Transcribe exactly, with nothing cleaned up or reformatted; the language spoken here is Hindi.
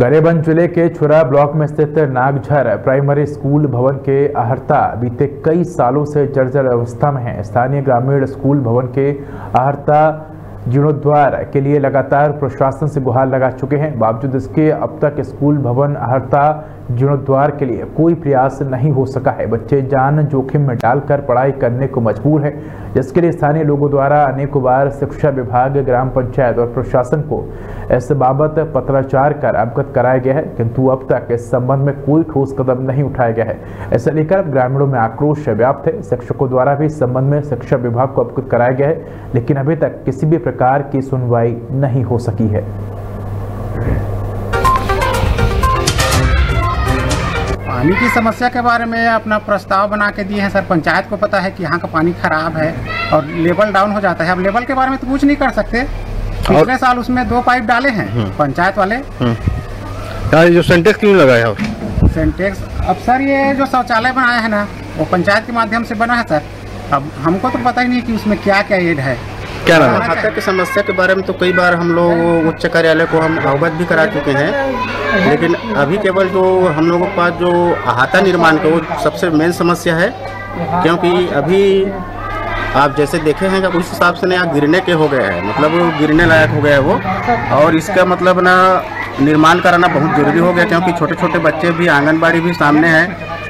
गरियाबंद जिले के छुरा ब्लॉक में स्थित नागझर प्राइमरी स्कूल भवन के आहर्ता बीते कई सालों से जर्जर अवस्था में है। स्थानीय ग्रामीण स्कूल भवन के आहर्ता जीर्णोद्धार के लिए लगातार प्रशासन से गुहार लगा चुके हैं। बावजूद इसके अब तक स्कूल भवन आहर्ता जीर्णोद्धार के लिए कोई प्रयास नहीं हो सका है। बच्चे जान जोखिम में डालकर पढ़ाई करने को मजबूर है, जिसके लिए स्थानीय लोगों द्वारा अनेकों बार शिक्षा विभाग, ग्राम पंचायत और प्रशासन को इस बाबत पत्राचार कर अवगत कराया गया है, किंतु अब तक इस संबंध में कोई ठोस कदम नहीं उठाया गया है। ऐसा लेकर अब ग्रामीणों में आक्रोश व्याप्त है। शिक्षकों द्वारा भी इस संबंध में शिक्षा विभाग को अवगत कराया गया है, लेकिन अभी तक किसी भी प्रकार की सुनवाई नहीं हो सकी है। पानी की समस्या के बारे में अपना प्रस्ताव बना के दिए हैं सर। पंचायत को पता है कि यहाँ का पानी खराब है और लेवल डाउन हो जाता है। अब लेवल के बारे में तो कुछ नहीं कर सकते। पिछले साल उसमें दो पाइप डाले हैं पंचायत वाले। यार जो सेंटेक्स क्यों लगाया है? सेंटेक्स अब सर ये जो शौचालय बनाया है ना, वो पंचायत के माध्यम से बना है सर। अब हमको तो पता ही नहीं कि उसमें क्या क्या एड है। क्या नाम है? खाता की समस्या के बारे में तो कई बार हम लोग उच्च कार्यालय को हम अवगत भी करा चुके हैं, लेकिन अभी केवल जो हम लोगों के पास जो अहाता निर्माण का वो सबसे मेन समस्या है, क्योंकि अभी आप जैसे देखे हैं कि उस हिसाब से नया गिरने के हो गया है, मतलब गिरने लायक हो गया है वो। और इसका मतलब ना निर्माण कराना बहुत जरूरी हो गया, क्योंकि छोटे छोटे बच्चे भी, आंगनबाड़ी भी सामने है।